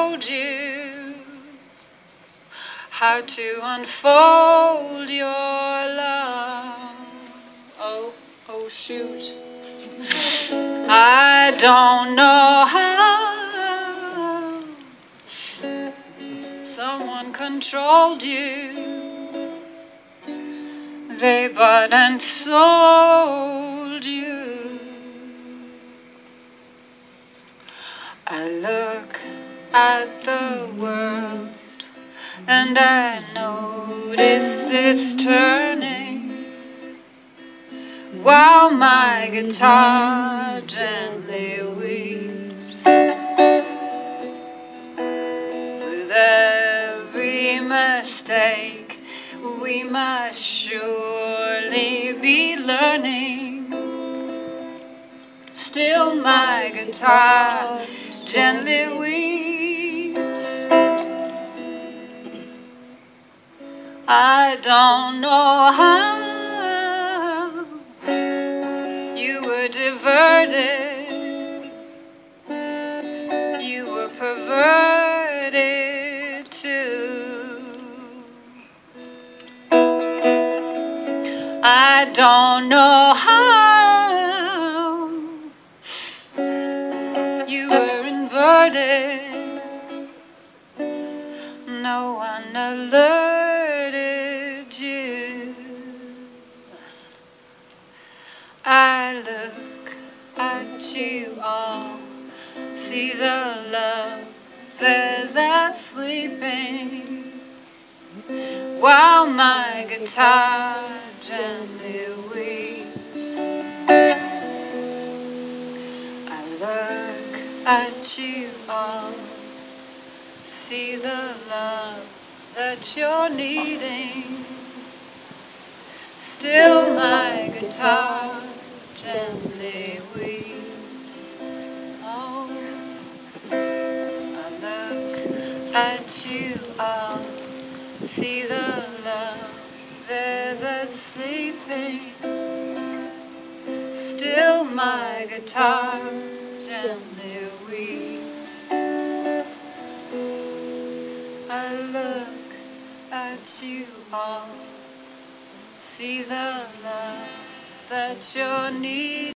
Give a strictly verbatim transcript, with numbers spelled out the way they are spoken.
told you how to unfold your love. Oh, oh shoot. I don't know how someone controlled you. They bought and sold you. I look at the world and I notice it's turning, while my guitar gently weeps. With every mistake we must surely be learning. Still my guitar gently weeps. I don't know how you were diverted, you were perverted too. I don't know how you were inverted, no one alerted you. I look at you all, see the love there that's sleeping, while my guitar gently weeps. I look at you all, see the love that you're needing. Still my guitar gently weeps. Oh, I look at you all, see the love there that's sleeping. Still my guitar gently weeps. I look at you all, see the love that you're needing.